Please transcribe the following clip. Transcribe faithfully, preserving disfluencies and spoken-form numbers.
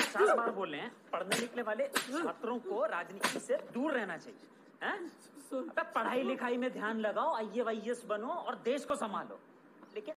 पचास बार बोले हैं पढ़ने लिखने वाले छात्रों को राजनीति से दूर रहना चाहिए हैं? अबे पढ़ाई लिखाई में ध्यान लगाओ, आई ए एस बनो और देश को संभालो।